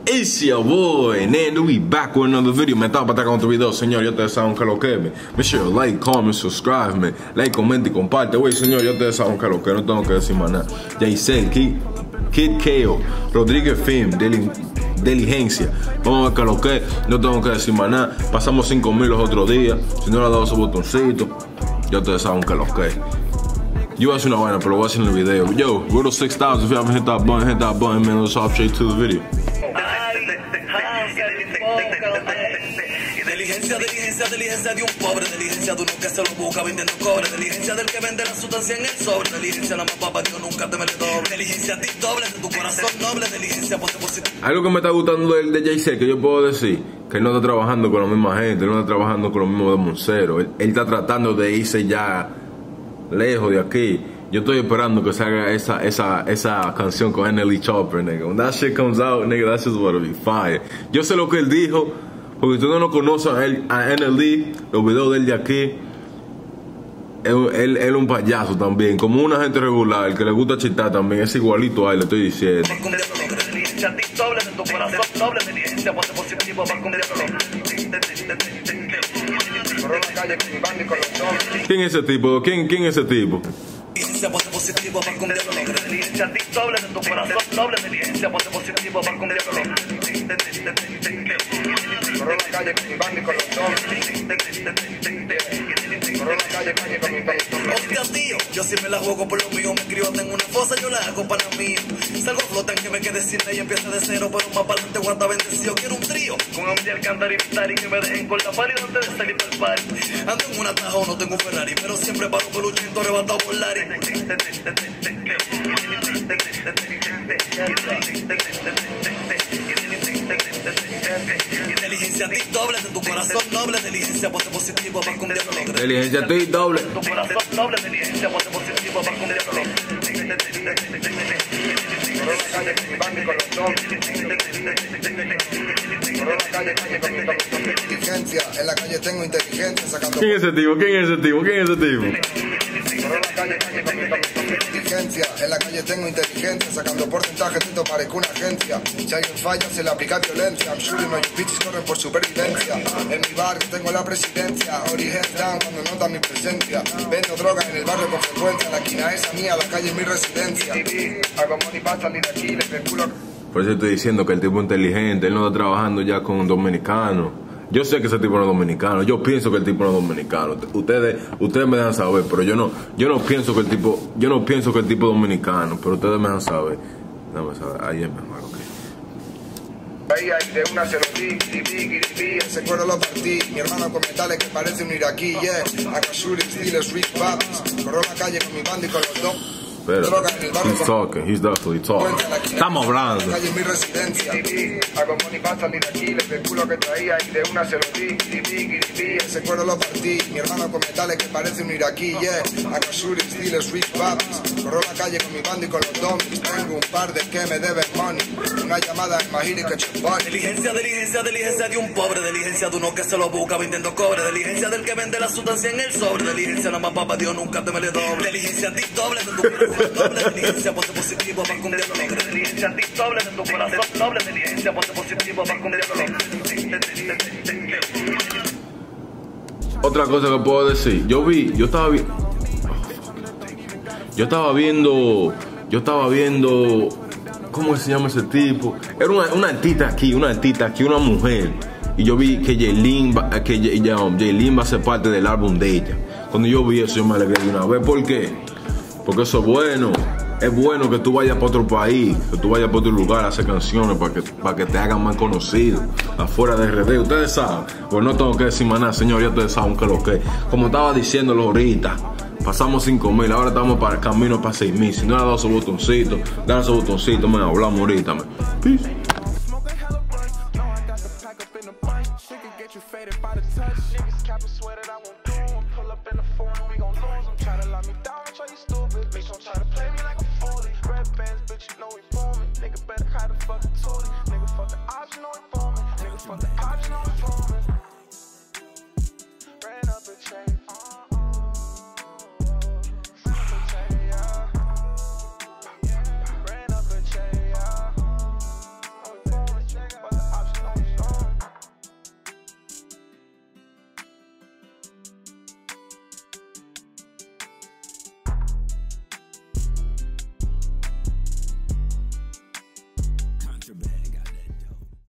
It's your boy Nando, we back with another video. Me estaba para estar con otro video, señor. Ya ustedes saben que lo que es. Me sure like, comment, subscribe, me like, comenta y comparte. Wey, señor, ya ustedes saben que lo que no tengo que decir más nada. Jaisel, Kid Keo, Rodríguez Film, Diligencia. Vamos a ver que lo que no tengo que decir más nada. Pasamos 5,000 los otros días. Si no le ha dado su botoncito, ya ustedes saben que lo que es. Yo voy a hacer una vaina, pero lo voy a hacer en el video. Yo, go to 6,000 if you haven't hit that button, man. Let's hop straight to the video. Diligencia de un pobre, diligencia de uno que se lo busca vendiendo cobre, diligencia del que vende la sustancia en el sobre, diligencia la más papa, Dios nunca te me le doble, diligencia a ti doble, de tu corazón noble, diligencia positivo. Algo que me está gustando de Jaisel, que yo puedo decir, que él no está trabajando con la misma gente, él no está trabajando con los mismos demonceros, él está tratando de irse ya lejos de aquí. Yo estoy esperando que se haga esa canción con NLE Chopper, nigga. When that shit comes out, nigga, that shit's gonna be fire. Yo sé lo que él dijo, porque ustedes no conocen a NLE, los videos de él de aquí. Él es un payaso también, como una gente regular, que le gusta chitar también, es igualito a él, le estoy diciendo. ¿Quién es ese tipo? ¿Quién es ese tipo? Diligencia positivo para cumplir lo logro, diligencia a ti doble, de tu corazón noble, diligencia positivo para cumplir lo logro. Corro la calle con mi banda y con los dobles. Corro la calle con mi banda. Hostia, tío, yo si me la juego por lo mío, me escribo en una fosa, yo la hago para mí. Salgo flota en que me quede sin ella y empieza de cero, pero más para adelante guarda bendecido. Quiero un trío, con ambiente cantar y gritar y que me dejen con la pálida antes de salir del party. Ando en una Tajo, no tengo un Ferrari, pero siempre paro por un chinto arrebatado por Larry. Diligencia a ti doble, de tu corazón noble, diligencia positivo para cumplir lo logro. Diligencia a ti doble. De tu corazón noble, diligencia positivo para cumplir lo logro. Corro la calle con mi banda y con los dobles. Corro la calle con mi banda. Inteligencia, en la calle tengo inteligencia sacando. ¿Quién es ese tipo? ¿Quién es ese tipo? ¿Quién es ese tipo? Inteligencia, en la calle tengo inteligencia sacando porcentaje, tito parezco una agencia. Si hay un falla se le aplica violencia. I'm shooting my bitches corren por supervivencia. En mi barrio tengo la presidencia. Origen down cuando notan mi presencia. Vendo droga en el barrio con frecuencia. La esquina esa mía, la calle es mi residencia. Hago money para salir de aquí, le especulo. Por eso estoy diciendo que el tipo es inteligente, él no está trabajando ya con dominicanos. Yo sé que ese tipo no es dominicano, yo pienso que el tipo no es dominicano. Ustedes me dejan saber, pero yo no pienso que el tipo es dominicano, pero ustedes me dejan saber. Déjame saber, ahí es mejor, ok. Ahí de una se lo di, ese cuero lo partí. Mi hermano con metales que parece un iraquí, yeah. Hago shootings, dealers, rich papas. Corro la calle con mi banda y con los dos. He's talking, he's definitely talking. Estamos hablando. La calle es mi residencia. Hago money para salir de aquí, le especulo que traía y de una se lo di, ese cuero lo partí. Mi hermano con metales que parece un iraquí, yeah. Hago shootings, dealers, rich papas. Corro la calle con mi banda y con los dummies. Tengo un par de que me deben money. Una llamada en Mahiri que chupar. Diligencia de un pobre, diligencia de uno que se lo busca vendiendo cobre, diligencia del que vende la sustancia en el sobre, diligencia la más papa, Dios nunca te me le doble, diligencia a ti doble, de tu corazón noble, diligencia positivo para cumplir lo logro, diligencia a ti doble, de tu corazón noble, diligencia positivo para cumplir lo logro. Otra cosa que puedo decir, yo estaba viendo, ¿cómo se llama ese tipo? Era una artista aquí, una mujer. Y yo vi que Jaylin va a ser parte del álbum de ella. Cuando yo vi eso, yo me alegré de una vez. ¿Por qué? Porque eso es bueno. Es bueno que tú vayas para otro país, que tú vayas para otro lugar a hacer canciones para que te hagan más conocido afuera de RD. Ustedes saben, pues no tengo que decir más nada, señor, ya ustedes saben que lo que es. Como estaba diciéndolo ahorita, pasamos 5,000, ahora estamos para el camino para 6,000. Si no le ha dado su botoncito, dale su botoncito, me hablamos ahorita, man. Peace.